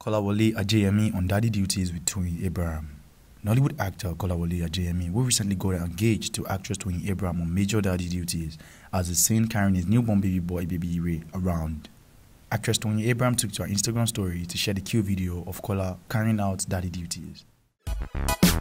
Kolawole Ajeyemi on daddy duties with Toyin Abraham. Nollywood actor Kolawole Ajeyemi, who recently got engaged to actress Toyin Abraham on major daddy duties, as is seen carrying his newborn baby boy Baby Ray around. Actress Toyin Abraham took to her Instagram story to share the cute video of Kola carrying out daddy duties.